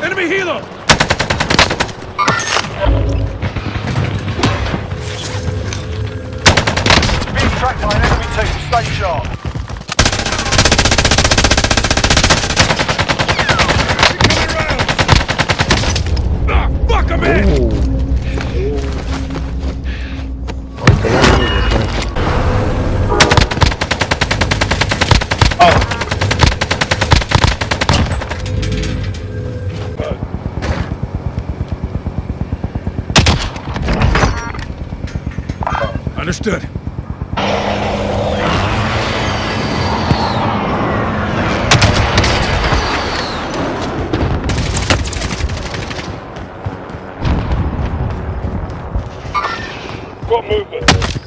Enemy healer! Being tracked by an enemy team. Stay sharp. Fuck him in! Understood. Got movement.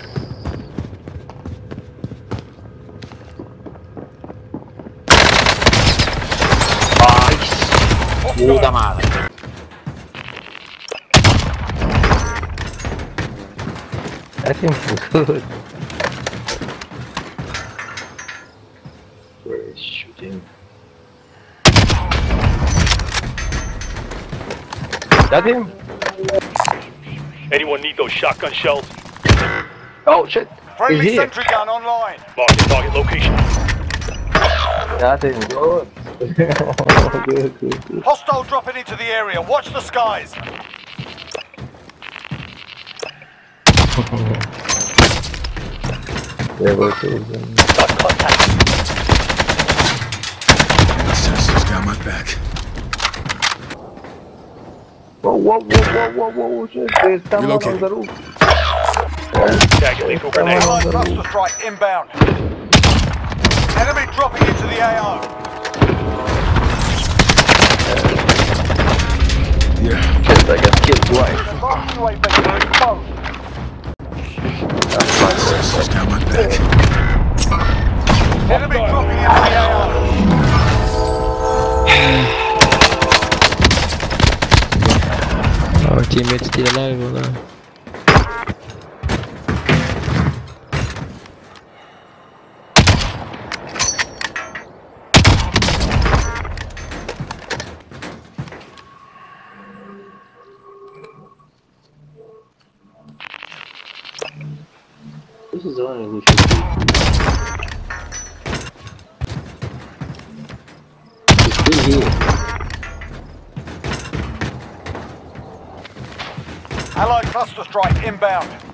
Puta madre. That's him good. Where is shooting? That's him. Anyone need those shotgun shells? Oh shit. Friendly He's here. sentry gun online. Marking target location. That's him. Good. Good. Hostile dropping into the area. Watch the skies. There was Got contact. Sensor's got my back. Whoa, shit. Estamos on the roof. Tagging lethal grenade. Allied cluster strike inbound. Enemy dropping into the AO. Yeah. Shit, I got killed twice. Advanced UAV exposed. Sensor's got my back. Enemy dropping into the AO. Our teammate's still alive, or This is the only we should do. He's still here. Allied cluster strike inbound.